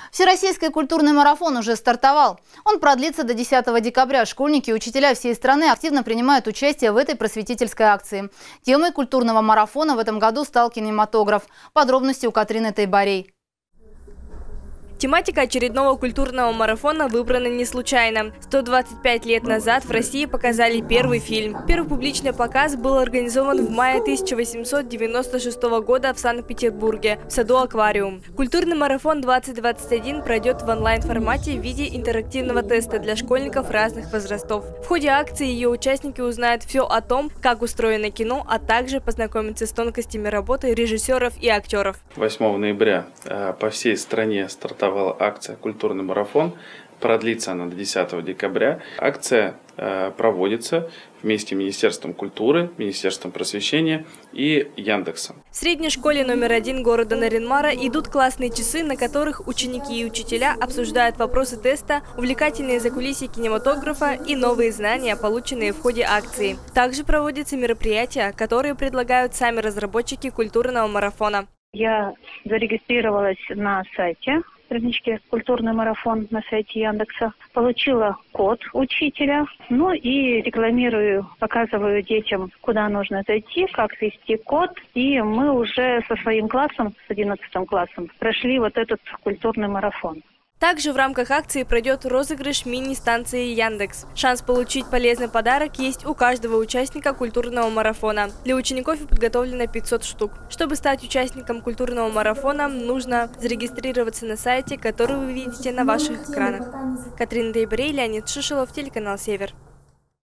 Всероссийский культурный марафон уже стартовал. Он продлится до 10 декабря. Школьники и учителя всей страны активно принимают участие в этой просветительской акции. Темой культурного марафона в этом году стал кинематограф. Подробности у Катрины Тайбарей. Тематика очередного культурного марафона выбрана не случайно. 125 лет назад в России показали первый фильм. Первый публичный показ был организован в мае 1896 года в Санкт-Петербурге, в саду «Аквариум». Культурный марафон 2021 пройдет в онлайн-формате в виде интерактивного теста для школьников разных возрастов. В ходе акции ее участники узнают все о том, как устроено кино, а также познакомятся с тонкостями работы режиссеров и актеров. 8 ноября по всей стране стартовала акция «Культурный марафон». Продлится она до 10 декабря. Акция проводится вместе с Министерством культуры, Министерством просвещения и Яндексом. В средней школе номер 1 города Нарьян-Мара идут классные часы, на которых ученики и учителя обсуждают вопросы теста, увлекательные закулисья кинематографа и новые знания, полученные в ходе акции. Также проводятся мероприятия, которые предлагают сами разработчики культурного марафона. Я зарегистрировалась на сайте страничке «Культурный марафон» на сайте Яндекса. Получила код учителя, ну и рекламирую, показываю детям, куда нужно зайти, как ввести код. И мы уже со своим классом, с 11 классом, прошли вот этот культурный марафон. Также в рамках акции пройдет розыгрыш мини-станции Яндекс. Шанс получить полезный подарок есть у каждого участника культурного марафона. Для учеников подготовлено 500 штук. Чтобы стать участником культурного марафона, нужно зарегистрироваться на сайте, который вы видите на ваших экранах. Катрина Тайбарей, Леонид Шишелов, телеканал «Север».